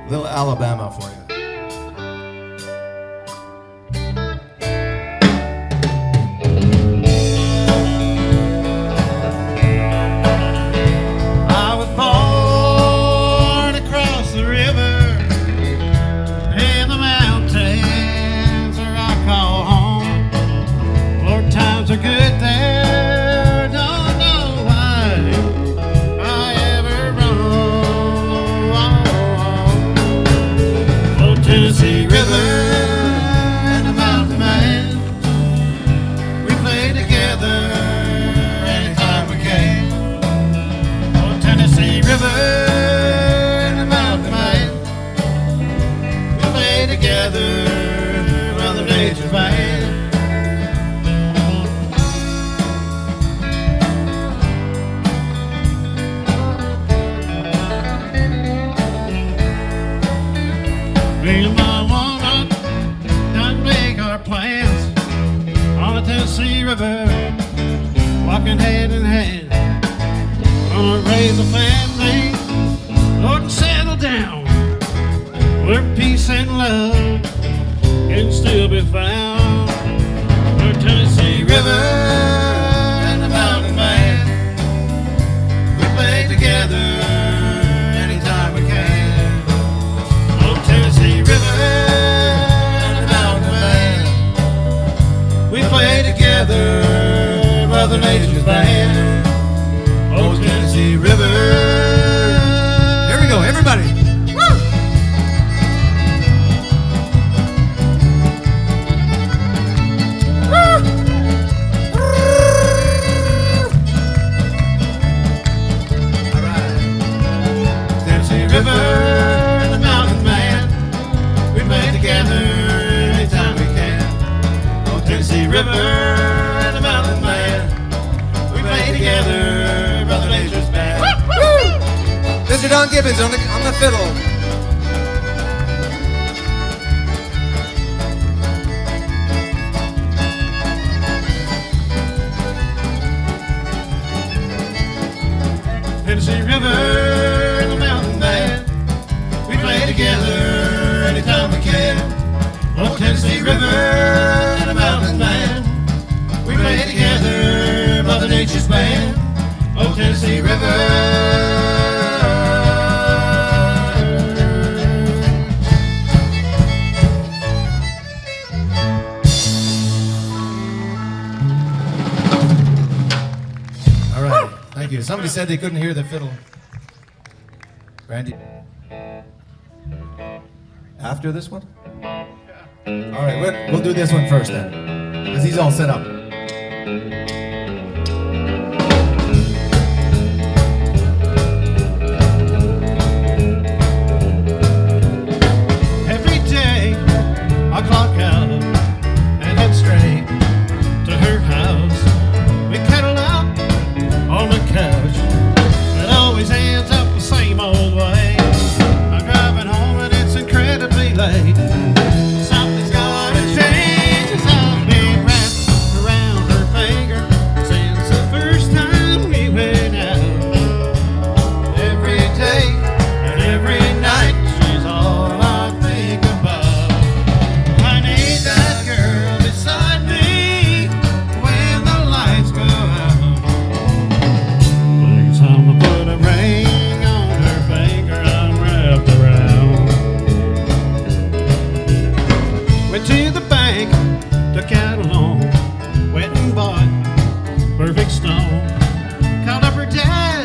Little Alabama for you. I was born across the river in the mountains where I call home. Lord, times are good there. Don't know why I ever roam. Oh, Tennessee River and the mountain man, we play together anytime we can. Oh, Tennessee River and the mountain man, we play together, Mother Nature's band. Me and my woman done make our plans on the Tennessee River, walking hand in hand. Gonna raise a family, Lord, and settle down where peace and love can still be found. The Tennessee River and the mountain man, we play together anytime we can. Oh, Tennessee River and the mountain man, we play together, Mother Nature's band. Oh, Tennessee River. Here we go, everybody. Woo! All right. Tennessee River and the mountain man, we play together anytime we can. Oh, Tennessee River and the mountain man, we play together, Brother Nature's band. Mr. Don Gibbons on the fiddle. Tennessee River and the mountain man, we play together anytime we can. Oh, Tennessee River and the mountain man, we play together, Mother Nature's band. Oh, Tennessee River. All right, thank you. Somebody said they couldn't hear the fiddle. Randy? After this one? All right, we'll do this one first then, because he's all set up. Every day I clock out and head straight to her house. We cuddle up on the couch. It always ends up the same old way. I'm driving home and it's incredibly late. Something's gotta change as I've been wrapped around her finger since the first time we went out. Every day and every night she's all I think about. I need that girl beside me when the lights go out. Please I'ma put a ring on her finger I'm wrapped around. Went to the bank, took out a loan, went and bought perfect stone. Called up her dad